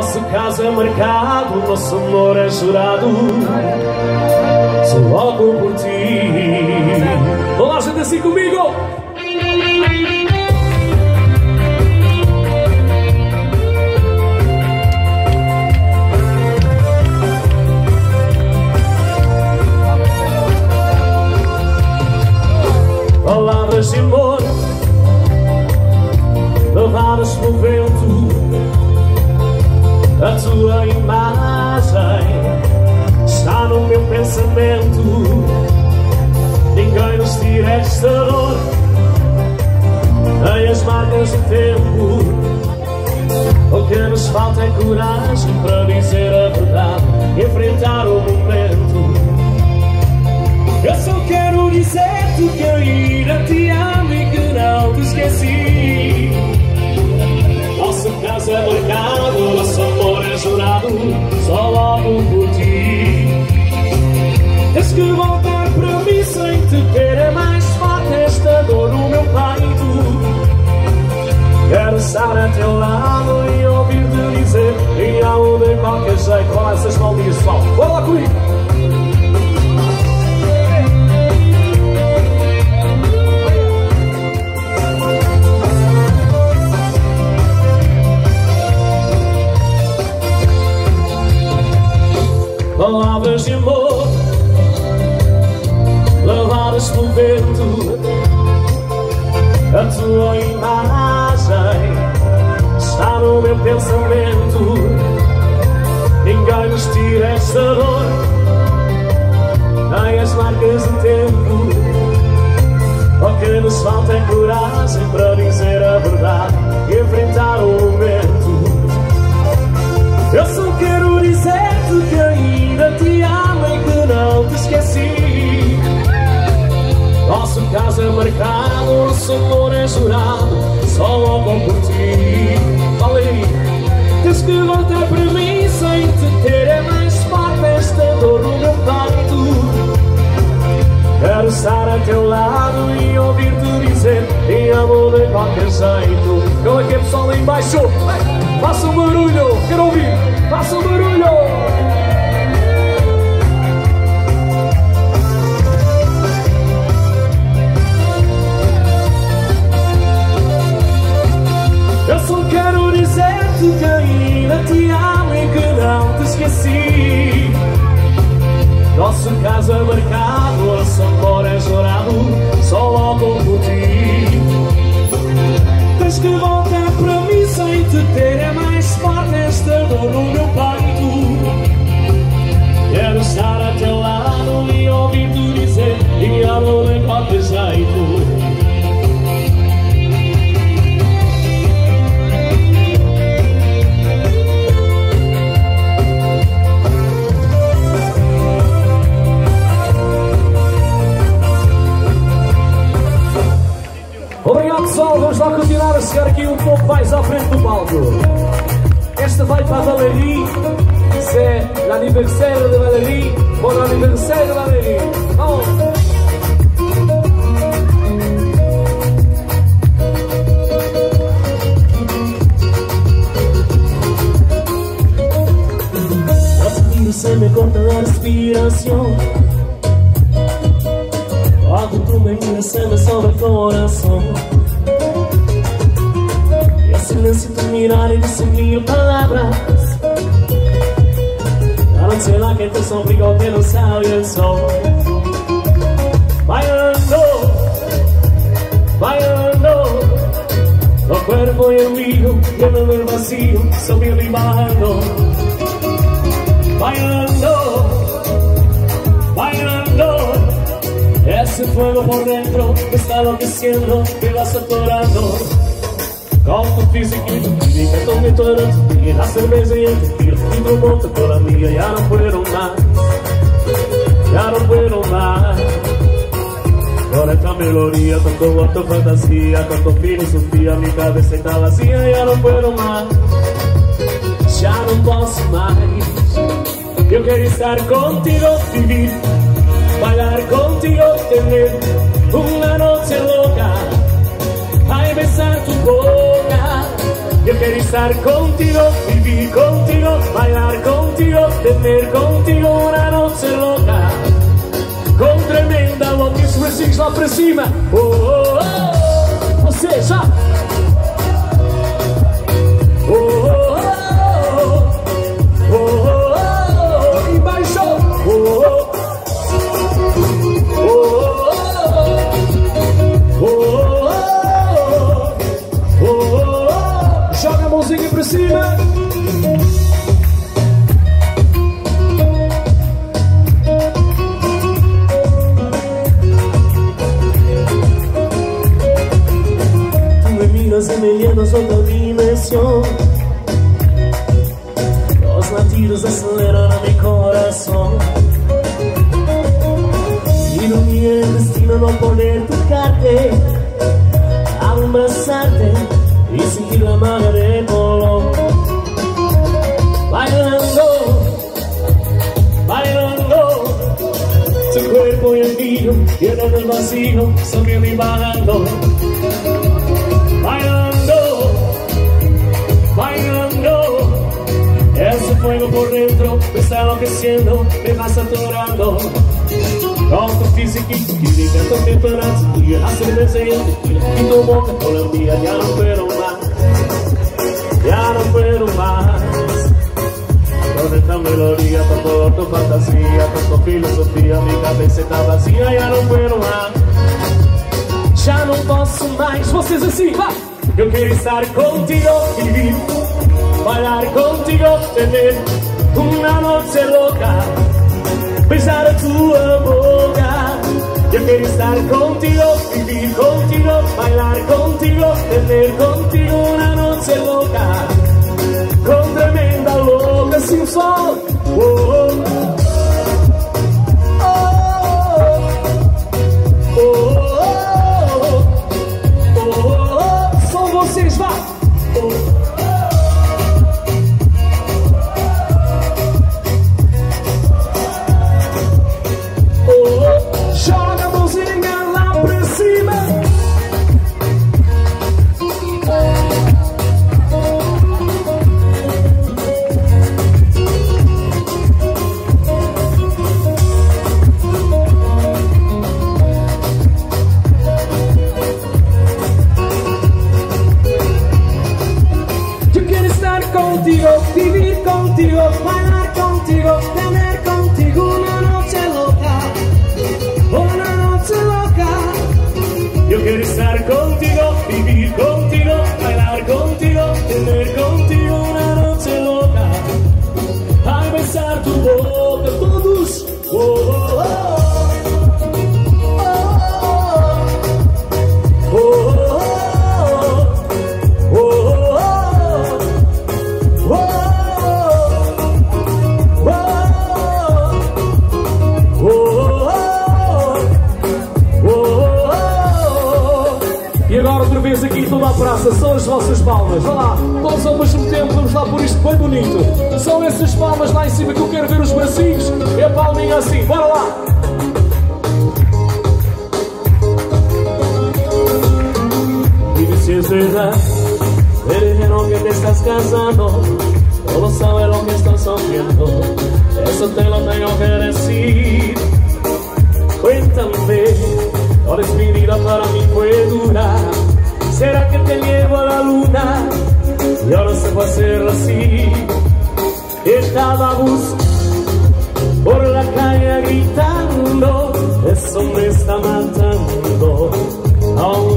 Nosso caso é marcado, nosso amor é jurado, sou logo por ti. Olá, gente, assim comigo! Palavras de amor levadas pelo vento, a tua imagem está no meu pensamento. Ninguém nos tira esta dor, nem as marcas do tempo. O que nos falta é coragem para dizer a verdade, enfrentar o momento. Eu só quero dizer-te que ainda te amo e que não te esqueci. Nosso caso é marcado, nosso amor é jurado, só logo por ti. Tens que voltar para mim sem te ter, é mais forte esta dor no meu peito. Quero estar a teu lado e ouvir-te dizer e amo de qualquer jeito. Olha essas maldinhas, pessoal, bora lá comigo! Palavras de amor levadas pelo vento, a tua imagem está no meu pensamento. Ninguém nos tira esta dor, nem as marcas do tempo. O que nos falta é coragem para dizer a verdade e enfrentar o momento. Eu só quero dizer-te que ainda te amo e que não te esqueci. Nosso caso é marcado, nosso amor é jurado, só logo por ti. Fala aí. Tens que voltar para mim sem te ter, é mais forte esta dor no meu peito. Quero estar a teu lado e ouvir-te dizer te amo de qualquer jeito. Como é que é, pessoal, aí embaixo? Faça um barulho, quero ouvir, faça um barulho! Eu só quero dizer-te que ainda te amo e que não te esqueci. Nosso caso é marcado, nosso amor é jurado, só logo por ti. Tens que voltar para mim sem te ter, é mais forte esta dor no meu peito. Quero estar a teu lado e ouvir-te dizer te amo de qualquer jeito. Obrigado, pessoal, vamos lá continuar a chegar aqui um pouco mais à frente do palco. Esta vai para a Valérie, c'est l'anniversaire de Valérie, bon anniversaire de Valérie. Vamos! Los sentidos se me corta la respiración. Cuando tú me miras se me sobra el corazón. Y el silencio tu mirar y dice mil palabras. La noche en la que te sonrió que no sabe el sol. Bailando, bailando, los cuerpos y el mío llenan el vacío, subiendo y bajando. Bailando, bailando, ese fuego por dentro me está enloqueciendo, me vas atorando. Con tu física y tu química, tomé toda tu vida, la cerveza y el tequila, y tu boca toda mía, ya no puedo más, ya no puedo más. Con esta melodía, con tu fantasía, con tu filosofía, mi cabeza está vacía, ya no puedo más, ya no posso más. Yo quero estar contigo, vivir, bailar contigo, tener una noche loca, ay, besar tu boca Yo quiero estar contigo, vivir contigo, bailar contigo, tener contigo una noche loca, con tremenda boca. Os bracinhos lá para cima. Oh, oh, oh. Você já. Oh, oh, oh. Oh, oh, oh. E baixo. Oh, oh. Oh, oh, oh. Oh, oh, oh. Joga a mãozinha para cima. Semelhantes a otra dimensión. Los latidos aceleran a mi corazón. Y no mi destino no poder tocarte, abrazarte y sentir la mano de color. Bailando, bailando, tu cuerpo y el mío llenan el vacío, subiendo y bajando. Bailando, bailando, ese fuego por dentro me está enloqueciendo, me va saturando. Con tu física y química, tu temperanza, tu llenaste de deseo, y tu boca con la mía, ya no puedo más, ya no puedo más. Con esta melodía, tanto tu fantasía, tanto filosofía, mi cabeza está vacía, ya no puedo más. Já não posso mais, vocês assim, vai! Eu quero estar contigo, vivir, bailar contigo, tener una noche loca, besar a tua boca. Eu quero estar contigo, vivir contigo, bailar contigo, tener contigo una noche loca, con tremenda louca, sin sol. Oh, oh, oh, oh, oh. Vocês vão! Oh, joga a mãozinha lá pra cima! Vivir contigo, bailar contigo, tener contigo una noche loca, una noche loca. Yo quiero estar contigo, vivir contigo, bailar contigo, tener contigo una noche loca. Al besar tu boca, todos. Oh, oh, oh. Aqui toda a praça, são as vossas palmas. Vá lá, todos ao mesmo tempo, vamos lá por isto bem bonito. São essas palmas lá em cima que eu quero ver os bracinhos. É a palminha assim, bora lá. Y si es verdad, me dijeron que te estás casando, todos saben lo que estás haciendo, eso te lo tengo que decir. Cuéntame, ahora es mi vida para mí fue dura. ¿Será que te llevo a la luna? Y ahora se va a hacer así. Estábamos por la calle gritando, eso me está matando. Oh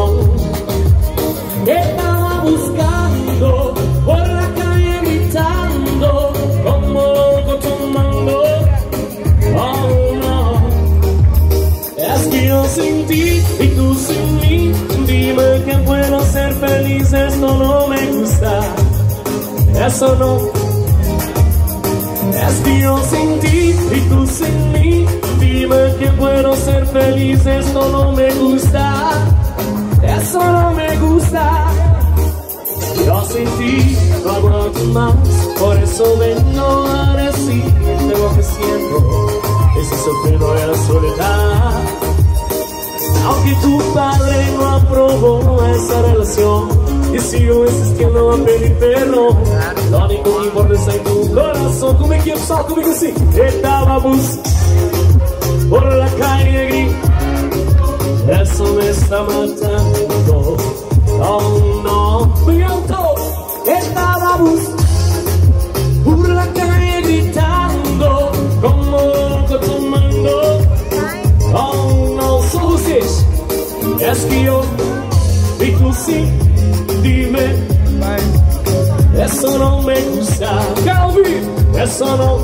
no. Estaba buscando por la calle gritando, como loco tomando. Oh no. Es que yo sin ti y tú sin mí. Dime que puedo ser feliz, esto no me gusta, eso no. Es que yo sin ti y tú sin mí. Dime que puedo ser feliz, esto no me gusta, eso no me gusta. Yo sin ti no aguanto más, por eso vengo a decirte lo que siento. Ese sufrido de la soledad. Aunque tu padre no aprobó esa relación, Y sigo insistiendo a pedir perdón. Lo único que importa es en tu corazón. Como é que é, pessoal? Como é que assim? Estábamos por la calle gris. Eso me está matando. Oh no, me encantó. Estábamos por la calle gritando, como loco tomando. Oh no, só vocês. Es que yo y tú sí, dime. Eso no me gusta, Calvin. Eso no.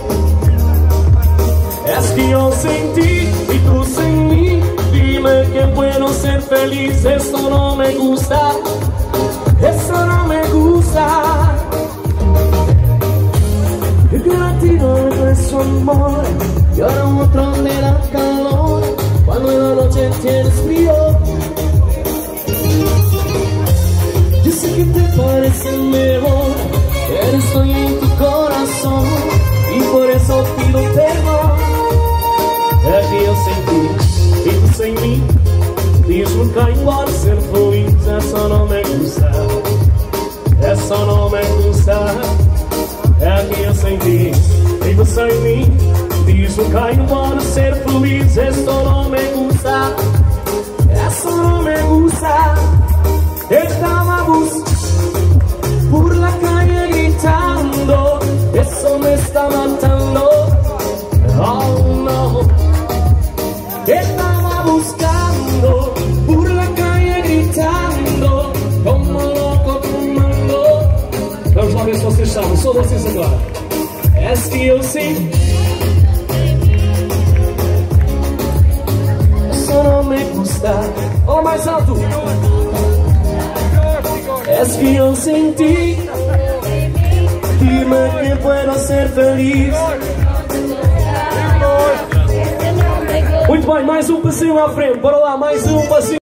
Es que yo sin ti y tú sin mí. Dime que puedo ser feliz. Eso no me gusta. Eso no me gusta. Yo que latido de su amor y ahora otro me da calor cuando en la noche tienes frío. Yo sé que te parece mejor, pero estoy en tu corazón y por eso pido perdón. É que eu sem ti e tu sem mim. Diz-me cá embora ser feliz. Eso no me gusta. Eso no me gusta. É que eu sem ti e tu sem mim. Diz-me cá embora ser feliz. Eso no me gusta. Eso no me gusta. Estábamos por la calle gritando. Eso me está matando. Oh no. Estaba buscando por la calle gritando, como loco tomando. Vamos lá ver se vocês sabem, só vocês agora. Es que eu sim. Eso no me gusta. Olha mais alto. Es que yo sin ti. Dime que puedo ser feliz. Muito bem, mais um passinho à frente. Bora lá, mais um passinho.